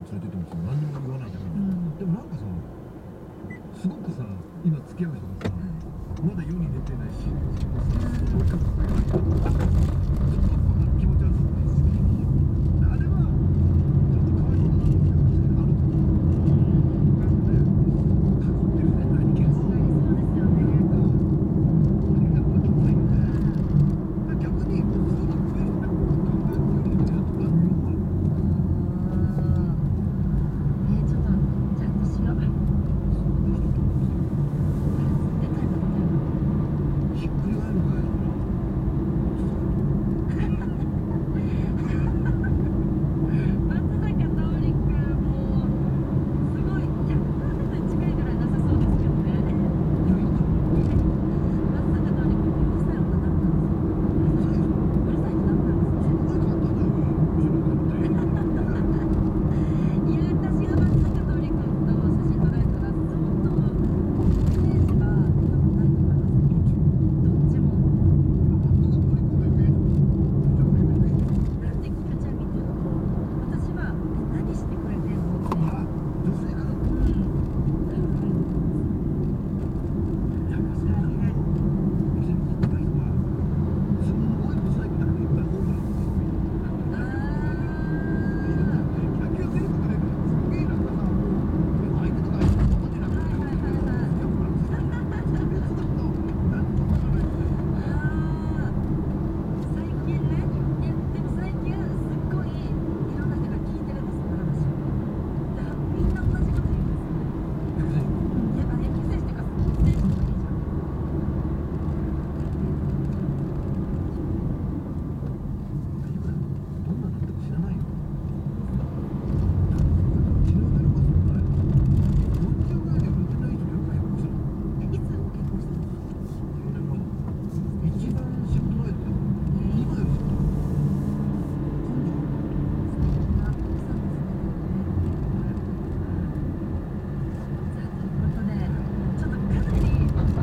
連れてってもさ、何にも言わないじゃん、みんな。でもなんかさ、すごくさ、今付き合う人がさ、まだ世に出てないし、そういうことがちょっと気持ち悪さって好き。あれはちょっとかわいそうだなって確かにあると思う。ね、囲ってるね、何件も。やっぱきついよね。逆にもうすぐ増えるんだよ。ガンガンっていうのでやっぱ日本は。 ちょっとちゃんとしよう。 ひっくり返るぐらいだから。 松坂桃李君もすごい100%近いぐらいなさそうですけどね。 いやいや、 松坂桃李君ってうるさい女だったんですよ。うるさい人だったんですすごい簡単だよ、後ろからって。 いや、私が松坂桃李君と写真撮られたら相当イメージが良くないと思います。どっちも。なんでキカちゃんみたいなの。私は何してくれてんのって。 女性からやっぱそんなの店に行った人はすんごいブサイクだけどいっぱい多いの。野球選手とかね、すげえなんかさ、相手とか相手とかってなんか強いんだけど、やっぱ別だと何ともならないんだよ。 最近ね、いやでも最近すっごいいろんな人が聞いてるんですよ、話を。だからみんな同じこと言うんですよ。やっぱ野球選手とかスポーツ選手とかいいじゃん。 今どんなのっても知らないよ。血の色がそんな40ぐらいで売れてない人よく結婚するの。 いつ結婚したの？ 10年前だ。一番仕事前だよ。今よりずっと。 素敵な奥さんですね。さあ、ということで、ちょっとかなり喋ってます。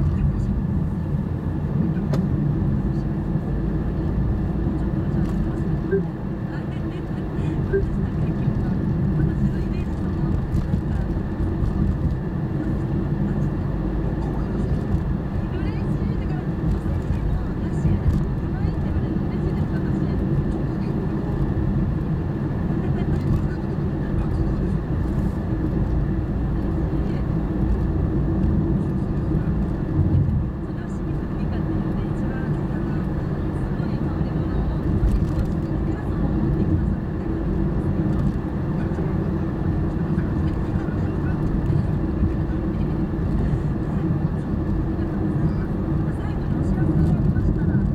ちょっとお茶をしてますね。私なんか今日は私のイメージともなんか嬉しい。だからお世辞でもなし、可愛いって言われるの嬉しいです、私。 特に俺も言われたけど活動でしょ。 それを清水美香って言って一番すごい香り物をここにこうしてクラスを持ってきなさってるんですけど。最後にお知らせがありましたら。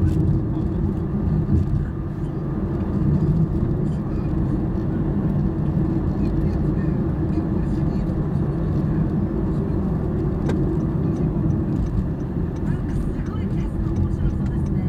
なんかすごいキャスト面白そうですね。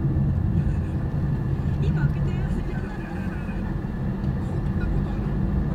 今開けて。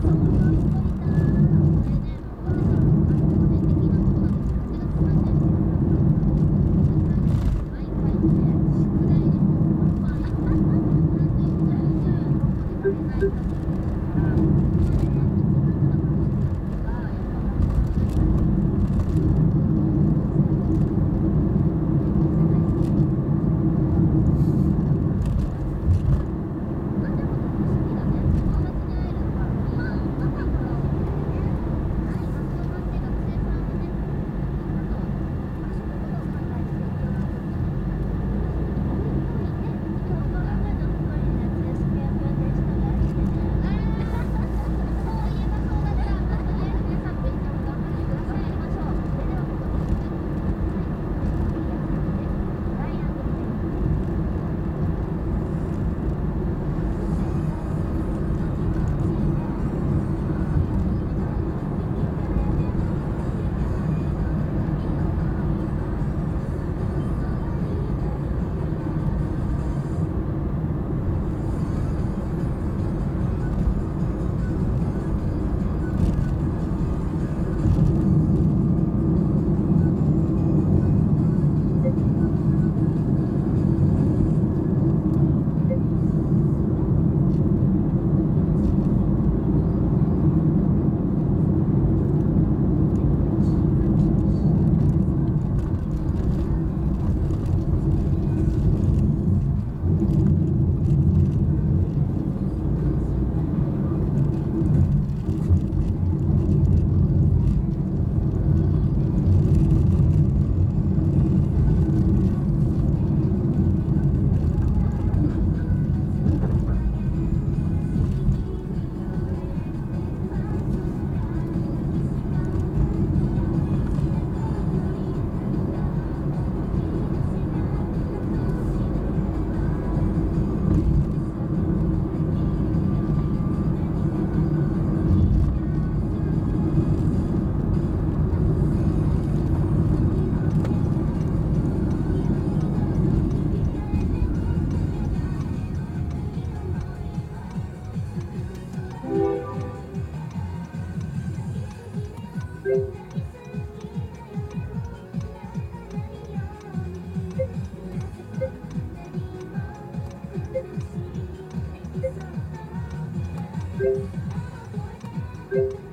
す。